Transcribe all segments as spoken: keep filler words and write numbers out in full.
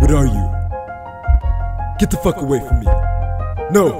What are you? Get the fuck away from me. No.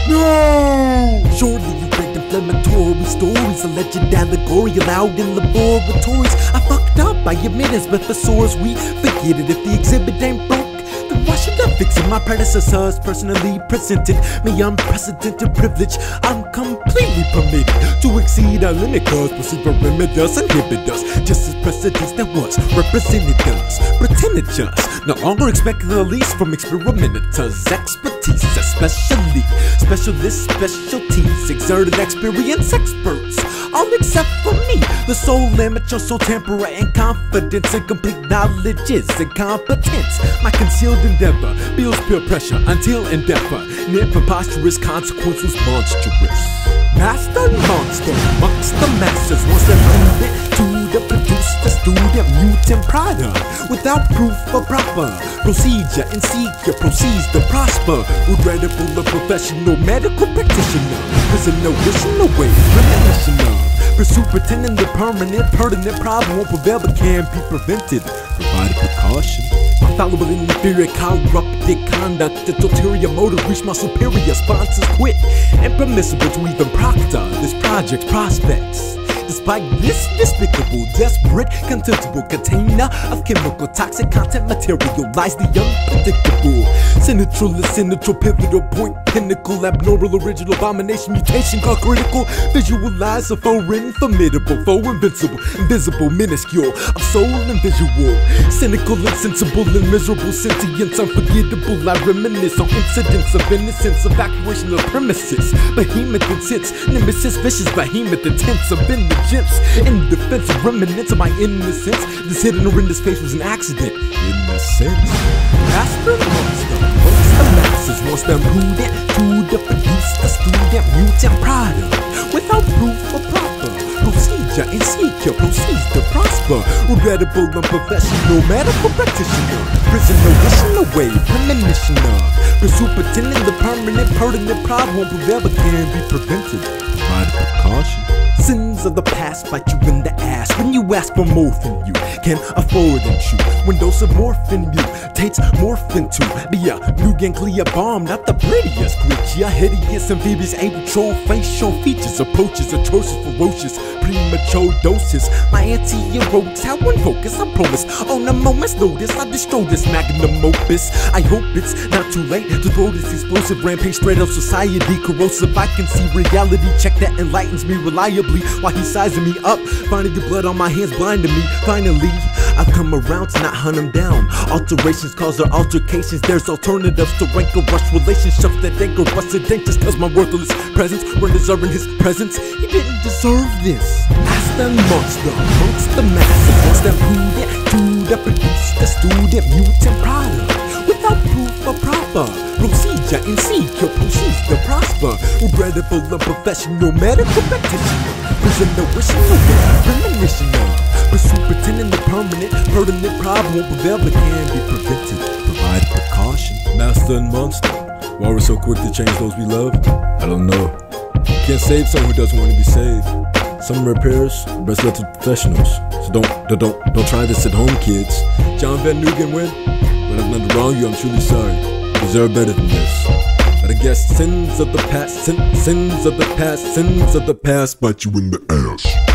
No! Surely you read inflammatory stories, alleged allegory allowed in laboratories. I fucked up, I admit it's but for sores we forget it. If the exhibit ain't broke, then why should I fix it? My predecessors personally presented me unprecedented privilege. I'm completely permitted to exceed our limit, cause perceive perimeter us, inhibit us, just as precedence that was represented us. Pretended just, no longer expect the least from experimenters. Expertise, especially specialists, specialties, exerted experience experts, all except for me, the sole amateur, so temperate and confidence and complete knowledge is incompetence. My concealed endeavor builds peer pressure until endeavor near preposterous consequence was monstrous. Master monster amongst the masses wants to prove it to the produce the student mutant product without proof or proper procedure and seeker proceeds to prosper. Regrettable a professional medical practitioner prison no wishing away premonition of pursue pretending the permanent pertinent problem won't prevail but can be prevented provided precaution. Fallible in inferior corrupted conduct, the ulterior motive reach my superior sponsors quit and permissible to even proctor this project's prospects. Despite this despicable, desperate, contemptible container of chemical toxic content material lies the unpredictable central and central pivotal point pinnacle abnormal original abomination mutation called critical. Visualize a foreign formidable foe invincible invisible minuscule of soul and visual cynical insensible and miserable sentience unforgettable. I reminisce on incidents of innocence evacuation of premises behemoth intense nemesis vicious behemoth intense of vengeance in defense of remnants of my innocence. This hidden horrendous face was an accident in a sense. Master monster amongst the masses wants them prudent to the produce the student mutant product without proof or proper procedure and seeker proceeds to prosper. Regrettable unprofessional medical practitioner prisoner wishing away premonition of pursue pretending the permanent pertinent problem won't prevail but can be prevented by precaution. Sins of the past bite you in the ass when you ask for more than you can afford and chew. Windows of morphin mutates morph into be a new ganglia bomb, not the prettiest creature. Hideous amphibious able facial features approaches atrocious ferocious premature doses. My anti-erotics how one focus I promise on a moment's notice I destroy this magnum opus. I hope it's not too late to throw this explosive rampage straight out society corrosive. I can see reality check that enlightens me reliably while he's sizing me up, finding the blood on my hands blinding me. Finally, I've come around to not hunt him down. Alterations cause their altercations. There's alternatives to rancor rush relationships that anchor rusted just cause my worthless presence we're deserving his presence. He didn't deserve this. Master monster amongst the masses wants them prudent to the produce the student mutant product without proof or proper procedure and seeker proceeds to prosper. Regrettable unprofessional medical practitioner prisoner wishing away premonition of pursue pretending the permanent pertinent problem won't prevail but can be prevented provide precaution. Master and monster, why we're so quick to change those we love? I don't know. You can't save someone who doesn't want to be saved. Some repairs are best left to professionals. So don't, don't, don't, don't try this at home, kids. John Van Nugen win. When I've done wrong you, I'm truly sorry. You deserve better than this. But I guess sins of the past, sin, sins of the past, sins of the past bite you in the ass.